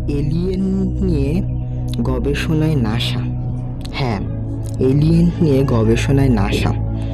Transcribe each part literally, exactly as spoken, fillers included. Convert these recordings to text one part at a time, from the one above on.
Alien নিয়ে গবেষণায় NASA. হ্যাঁ, এলিয়েন নিয়ে গবেষণায় নাসা।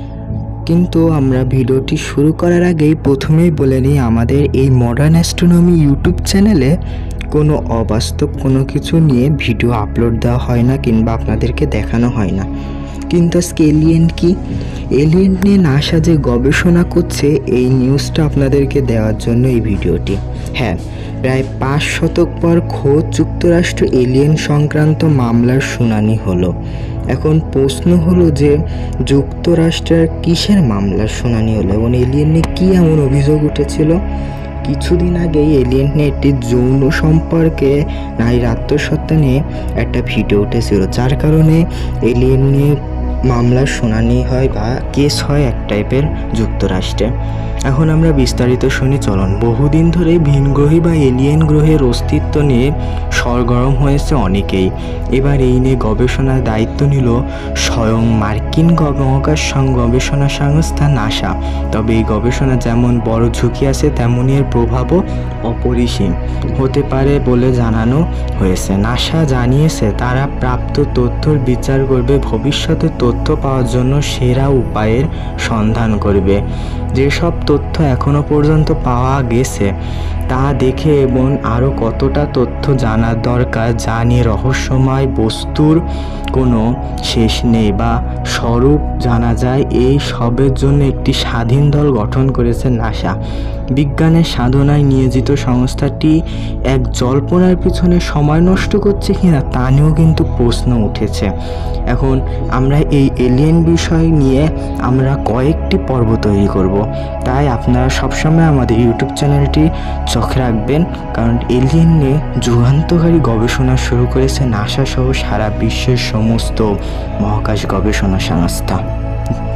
কিন্তু আমরা ভিডিওটি শুরু করার আগেই প্রথমেই বলে নিই, আমাদের এই মডার্ন অ্যাস্ট্রোনমি ইউটিউব চ্যানেলে কোনো অবাস্তব কোনো কিছু নিয়ে ভিডিও আপলোড দেওয়া হয় না কিংবা আপনাদেরকে দেখানো হয় না। কিন্তু আজকে এলিয়েন কি, এলিয়েন নিয়ে নাসা যে গবেষণা করছে এই নিউজটা আপনাদেরকে দেওয়ার জন্য এই ভিডিওটি। হ্যাঁ, প্রায় পাঁচ শতক পর খোদ যুক্তরাষ্ট্র এলিয়েন সংক্রান্ত মামলার শুনানি হলো। এখন প্রশ্ন হলো যে যুক্তরাষ্ট্রের কিসের মামলার শুনানি হলো এবং এলিয়েন নিয়ে কী এমন অভিযোগ উঠেছিল। কিছুদিন আগেই এলিয়েন নিয়ে একটি যৌন সম্পর্কে নারীর আত্মসত্ত্বা নিয়ে একটা ভিডিও উঠেছিল, যার কারণে এলিয়েন নিয়ে মামলার শুনানি হয় বা কেস হয় এক টাইপের যুক্তরাষ্ট্রে। এখন আমরা বিস্তারিত শুনি চলুন। বহুদিন ধরে ভিনগ্রহী বা এলিয়েন গ্রহের অস্তিত্ব নিয়ে সরগরম হয়েছে অনেকেই। এবার এই নিয়ে গবেষণার দায়িত্ব নিল স্বয়ং মার্কিন মহাকাশ গবেষণা সংস্থা নাসা। তবে এই গবেষণা যেমন বড় ঝুঁকি আছে তেমনই এর প্রভাবও অপরিসীম হতে পারে বলে জানানো হয়েছে। নাসা জানিয়েছে তারা প্রাপ্ত তথ্যর বিচার করবে, ভবিষ্যতে তথ্য পাওয়ার জন্য সেরা উপায়ের সন্ধান করবে। যেসব তথ্য এখনো পর্যন্ত পাওয়া গেছে তা দেখে এবং আরও কতটা তথ্য জানার দরকার, যা নিয়ে রহস্যময় বস্তুর কোনো শেষ নেই বা স্বরূপ জানা যায়, এই সবের জন্য একটি স্বাধীন দল গঠন করেছে নাসা। বিজ্ঞানের সাধনায় নিয়োজিত সংস্থাটি এক জল্পনার পিছনে সময় নষ্ট করছে কিনা তা নিয়েও কিন্তু প্রশ্ন উঠেছে। এখন আমরা এই এলিয়েন বিষয় নিয়ে আমরা কয়েকটি পর্ব তৈরি করব, তাই আপনারা সবসময় আমাদের ইউটিউব চ্যানেলটি চোখে রাখবেন, কারণ এলিয়েন নিয়ে যুগান্তকারী গবেষণা শুরু করেছে নাসা সহ সারা বিশ্বের সমস্ত মহাকাশ গবেষণা সংস্থা।